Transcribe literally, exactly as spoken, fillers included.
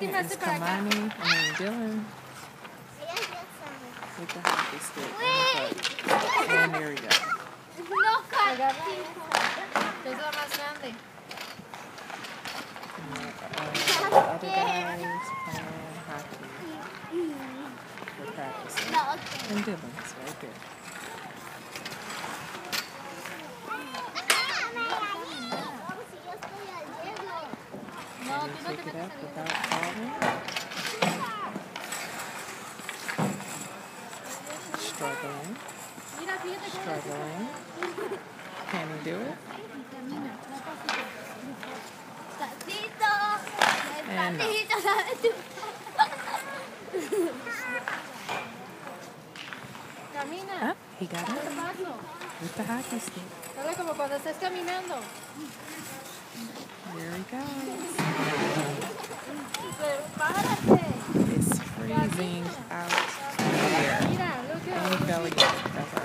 Second is Kamani, I mean Dylan, with the hockey stick. And there we go. No, es la más grande. Uh, the other guys playing hockey. We're practicing. And Dylan's right there. And you pick it up without falling. Struggling. Struggling. Can he do it? And no. Camina. Oh, he got it with the hockey stick. Dale como cuando estés caminando. There he goes. Prepárate. It's freezing out here. Mira, look at And he fell again. That's all.